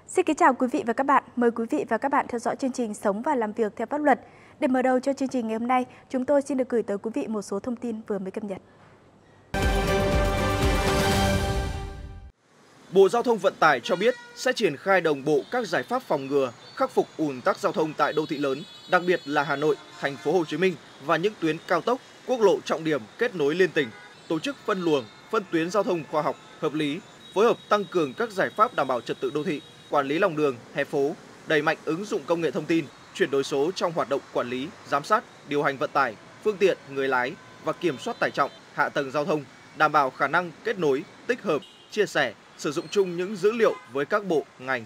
Xin kính chào quý vị và các bạn. Mời quý vị và các bạn theo dõi chương trình Sống và làm việc theo pháp luật. Để mở đầu cho chương trình ngày hôm nay, chúng tôi xin được gửi tới quý vị một số thông tin vừa mới cập nhật. Bộ Giao thông Vận tải cho biết sẽ triển khai đồng bộ các giải pháp phòng ngừa, khắc phục ùn tắc giao thông tại đô thị lớn, đặc biệt là Hà Nội, Thành phố Hồ Chí Minh và những tuyến cao tốc, quốc lộ trọng điểm kết nối liên tỉnh, tổ chức phân luồng, phân tuyến giao thông khoa học, hợp lý, phối hợp tăng cường các giải pháp đảm bảo trật tự đô thị, quản lý lòng đường, hè phố, đẩy mạnh ứng dụng công nghệ thông tin, chuyển đổi số trong hoạt động quản lý, giám sát, điều hành vận tải, phương tiện, người lái và kiểm soát tải trọng, hạ tầng giao thông, đảm bảo khả năng kết nối, tích hợp, chia sẻ, sử dụng chung những dữ liệu với các bộ, ngành.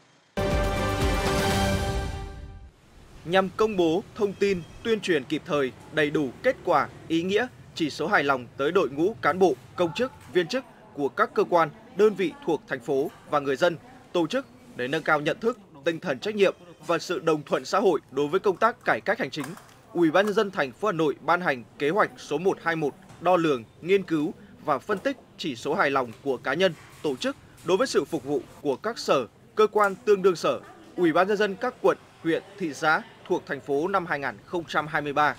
Nhằm công bố thông tin, tuyên truyền kịp thời, đầy đủ kết quả, ý nghĩa, chỉ số hài lòng tới đội ngũ cán bộ, công chức, viên chức của các cơ quan, đơn vị thuộc thành phố và người dân, tổ chức để nâng cao nhận thức, tinh thần trách nhiệm và sự đồng thuận xã hội đối với công tác cải cách hành chính. Ủy ban nhân dân thành phố Hà Nội ban hành kế hoạch số 121 đo lường, nghiên cứu và phân tích chỉ số hài lòng của cá nhân, tổ chức đối với sự phục vụ của các sở, cơ quan tương đương sở, Ủy ban nhân dân các quận, huyện, thị xã thuộc thành phố năm 2023.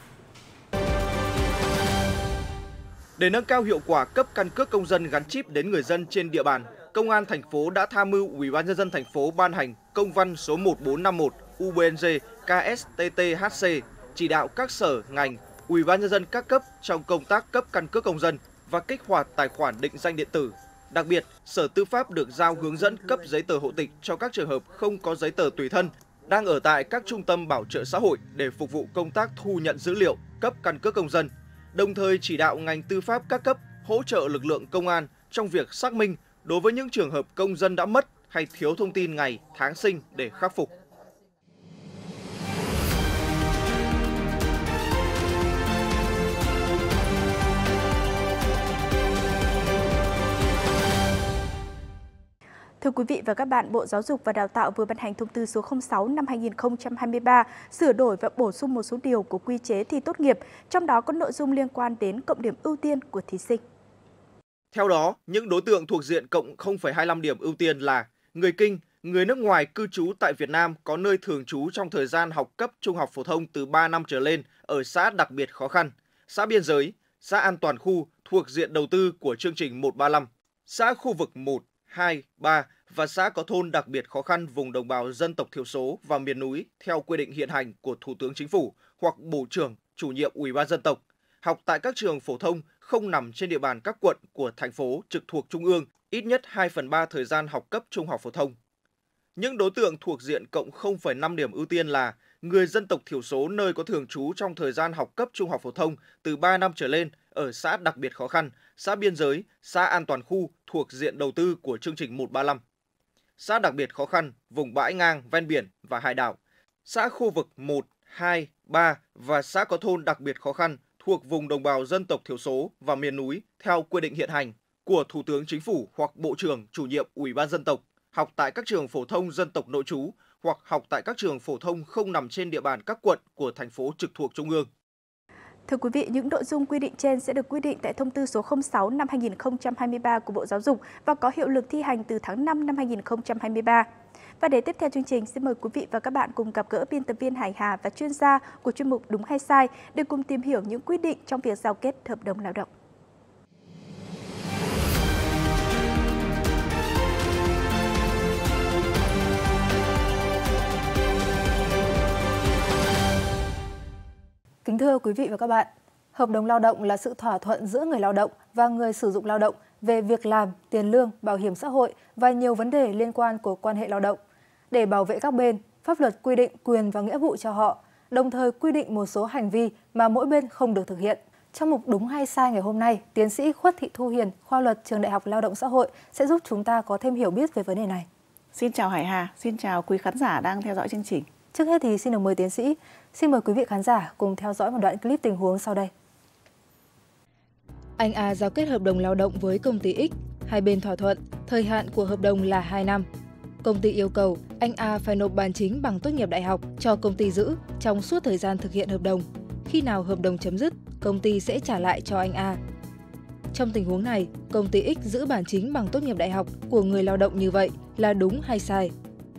Để nâng cao hiệu quả cấp căn cước công dân gắn chip đến người dân trên địa bàn, Công an thành phố đã tham mưu Ủy ban nhân dân thành phố ban hành công văn số 1451 UBND KSTTHC chỉ đạo các sở, ngành, Ủy ban nhân dân các cấp trong công tác cấp căn cước công dân và kích hoạt tài khoản định danh điện tử. Đặc biệt, Sở Tư pháp được giao hướng dẫn cấp giấy tờ hộ tịch cho các trường hợp không có giấy tờ tùy thân, đang ở tại các trung tâm bảo trợ xã hội để phục vụ công tác thu nhận dữ liệu, cấp căn cước công dân. Đồng thời chỉ đạo ngành tư pháp các cấp hỗ trợ lực lượng công an trong việc xác minh đối với những trường hợp công dân đã mất hay thiếu thông tin ngày, tháng sinh để khắc phục. Thưa quý vị và các bạn, Bộ Giáo dục và Đào tạo vừa ban hành thông tư số 06 năm 2023 sửa đổi và bổ sung một số điều của quy chế thi tốt nghiệp, trong đó có nội dung liên quan đến cộng điểm ưu tiên của thí sinh. Theo đó, những đối tượng thuộc diện cộng 0,25 điểm ưu tiên là người Kinh, người nước ngoài cư trú tại Việt Nam có nơi thường trú trong thời gian học cấp trung học phổ thông từ 3 năm trở lên ở xã đặc biệt khó khăn, xã biên giới, xã an toàn khu thuộc diện đầu tư của chương trình 135, xã khu vực 1, 2, 3 và xã có thôn đặc biệt khó khăn vùng đồng bào dân tộc thiểu số và miền núi theo quy định hiện hành của Thủ tướng Chính phủ hoặc Bộ trưởng, chủ nhiệm Ủy ban dân tộc, học tại các trường phổ thông không nằm trên địa bàn các quận của thành phố trực thuộc Trung ương, ít nhất 2/3 thời gian học cấp trung học phổ thông. Những đối tượng thuộc diện cộng 0,5 điểm ưu tiên là người dân tộc thiểu số nơi có thường trú trong thời gian học cấp trung học phổ thông từ 3 năm trở lên ở xã đặc biệt khó khăn, xã biên giới, xã an toàn khu thuộc diện đầu tư của chương trình 135, xã đặc biệt khó khăn, vùng bãi ngang, ven biển và hải đảo, xã khu vực 1, 2, 3 và xã có thôn đặc biệt khó khăn thuộc vùng đồng bào dân tộc thiểu số và miền núi theo quy định hiện hành của Thủ tướng Chính phủ hoặc Bộ trưởng, chủ nhiệm Ủy ban dân tộc, học tại các trường phổ thông dân tộc nội trú hoặc học tại các trường phổ thông không nằm trên địa bàn các quận của thành phố trực thuộc Trung ương. Thưa quý vị, những nội dung quy định trên sẽ được quy định tại thông tư số 06 năm 2023 của Bộ Giáo dục và có hiệu lực thi hành từ tháng 5 năm 2023. Và để tiếp theo chương trình, xin mời quý vị và các bạn cùng gặp gỡ biên tập viên Hải Hà và chuyên gia của chuyên mục Đúng hay Sai để cùng tìm hiểu những quy định trong việc giao kết hợp đồng lao động. Kính thưa quý vị và các bạn, hợp đồng lao động là sự thỏa thuận giữa người lao động và người sử dụng lao động về việc làm, tiền lương, bảo hiểm xã hội và nhiều vấn đề liên quan của quan hệ lao động. Để bảo vệ các bên, pháp luật quy định quyền và nghĩa vụ cho họ, đồng thời quy định một số hành vi mà mỗi bên không được thực hiện. Trong mục Đúng hay Sai ngày hôm nay, tiến sĩ Khuất Thị Thu Hiền, khoa luật Trường Đại học Lao động Xã hội sẽ giúp chúng ta có thêm hiểu biết về vấn đề này. Xin chào Hải Hà, xin chào quý khán giả đang theo dõi chương trình. Trước hết thì xin được mời tiến sĩ. Xin mời quý vị khán giả cùng theo dõi một đoạn clip tình huống sau đây. Anh A giao kết hợp đồng lao động với công ty X. Hai bên thỏa thuận, thời hạn của hợp đồng là 2 năm. Công ty yêu cầu anh A phải nộp bản chính bằng tốt nghiệp đại học cho công ty giữ trong suốt thời gian thực hiện hợp đồng. Khi nào hợp đồng chấm dứt, công ty sẽ trả lại cho anh A. Trong tình huống này, công ty X giữ bản chính bằng tốt nghiệp đại học của người lao động như vậy là đúng hay sai?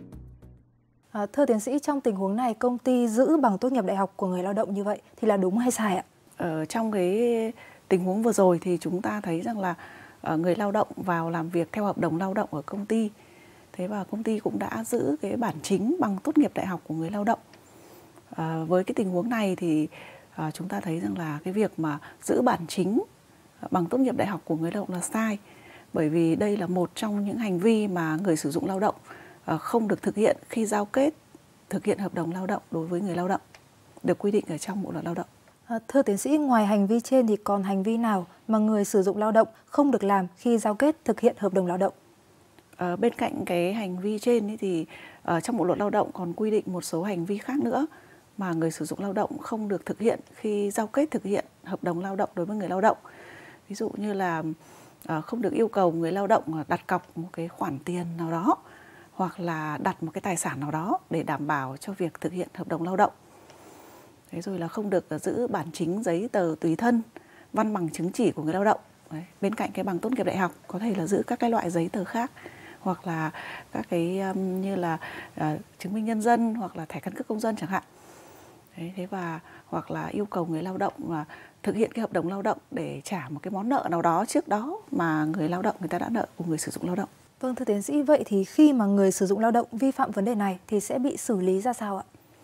Thưa tiến sĩ, trong tình huống này công ty giữ bằng tốt nghiệp đại học của người lao động như vậy thì là đúng hay sai ạ? Trong cái tình huống vừa rồi thì chúng ta thấy rằng là người lao động vào làm việc theo hợp đồng lao động ở công ty. Thế và công ty cũng đã giữ cái bản chính bằng tốt nghiệp đại học của người lao động. Với cái tình huống này thì chúng ta thấy rằng là cái việc mà giữ bản chính bằng tốt nghiệp đại học của người lao động là sai. Bởi vì đây là một trong những hành vi mà người sử dụng lao động không được thực hiện khi giao kết thực hiện hợp đồng lao động đối với người lao động, được quy định ở trong Bộ luật Lao động. Thưa tiến sĩ, ngoài hành vi trên thì còn hành vi nào mà người sử dụng lao động không được làm khi giao kết thực hiện hợp đồng lao động? Bên cạnh cái hành vi trên thì trong Bộ luật Lao động còn quy định một số hành vi khác nữa mà người sử dụng lao động không được thực hiện khi giao kết thực hiện hợp đồng lao động đối với người lao động. Ví dụ như là không được yêu cầu người lao động đặt cọc một cái khoản tiền nào đó hoặc là đặt một cái tài sản nào đó để đảm bảo cho việc thực hiện hợp đồng lao động. Thế rồi là không được giữ bản chính giấy tờ tùy thân, văn bằng chứng chỉ của người lao động. Đấy. Bên cạnh cái bằng tốt nghiệp đại học có thể là giữ các cái loại giấy tờ khác hoặc là các cái như là chứng minh nhân dân hoặc là thẻ căn cước công dân chẳng hạn. Đấy, thế và hoặc là yêu cầu người lao động thực hiện cái hợp đồng lao động để trả một cái món nợ nào đó trước đó mà người lao động người ta đã nợ của người sử dụng lao động. Vâng, thưa tiến sĩ, vậy thì khi mà người sử dụng lao động vi phạm vấn đề này thì sẽ bị xử lý ra sao ạ?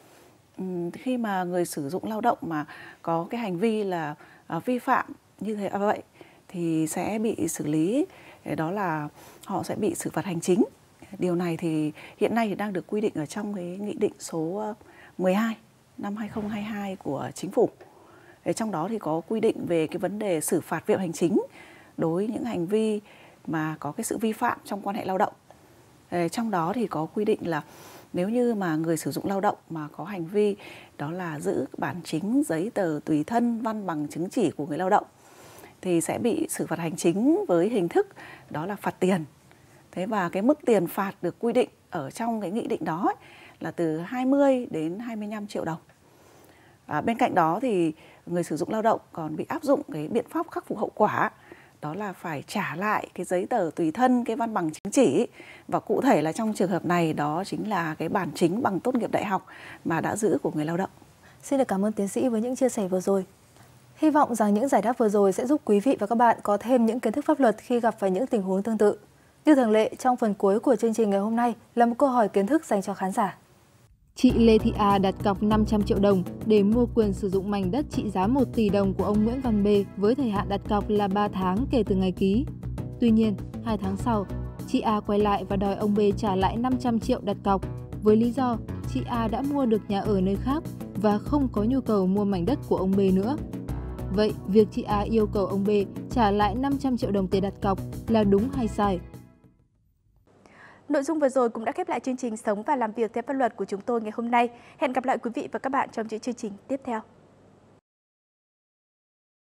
Khi mà người sử dụng lao động mà có cái hành vi là vi phạm như thế vậy thì sẽ bị xử lý, đó là họ sẽ bị xử phạt hành chính. Điều này thì hiện nay thì đang được quy định ở trong cái nghị định số 12 năm 2022 của Chính phủ. Trong đó thì có quy định về cái vấn đề xử phạt vi phạm hành chính đối với những hành vi mà có cái sự vi phạm trong quan hệ lao động. Trong đó thì có quy định là nếu như mà người sử dụng lao động mà có hành vi đó là giữ bản chính giấy tờ tùy thân, văn bằng chứng chỉ của người lao động thì sẽ bị xử phạt hành chính với hình thức đó là phạt tiền. Thế và cái mức tiền phạt được quy định ở trong cái nghị định đó là từ 20 đến 25 triệu đồng. Bên cạnh đó thì người sử dụng lao động còn bị áp dụng cái biện pháp khắc phục hậu quả, đó là phải trả lại cái giấy tờ tùy thân, cái văn bằng chứng chỉ. Và cụ thể là trong trường hợp này đó chính là cái bản chính bằng tốt nghiệp đại học mà đã giữ của người lao động. Xin được cảm ơn tiến sĩ với những chia sẻ vừa rồi. Hy vọng rằng những giải đáp vừa rồi sẽ giúp quý vị và các bạn có thêm những kiến thức pháp luật khi gặp phải những tình huống tương tự. Như thường lệ, trong phần cuối của chương trình ngày hôm nay là một câu hỏi kiến thức dành cho khán giả. Chị Lê Thị A đặt cọc 500 triệu đồng để mua quyền sử dụng mảnh đất trị giá 1 tỷ đồng của ông Nguyễn Văn B với thời hạn đặt cọc là 3 tháng kể từ ngày ký. Tuy nhiên, 2 tháng sau, chị A quay lại và đòi ông B trả lại 500 triệu đặt cọc với lý do chị A đã mua được nhà ở nơi khác và không có nhu cầu mua mảnh đất của ông B nữa. Vậy, việc chị A yêu cầu ông B trả lại 500 triệu đồng tiền đặt cọc là đúng hay sai? Nội dung vừa rồi cũng đã khép lại chương trình Sống và làm việc theo pháp luật của chúng tôi ngày hôm nay. Hẹn gặp lại quý vị và các bạn trong những chương trình tiếp theo.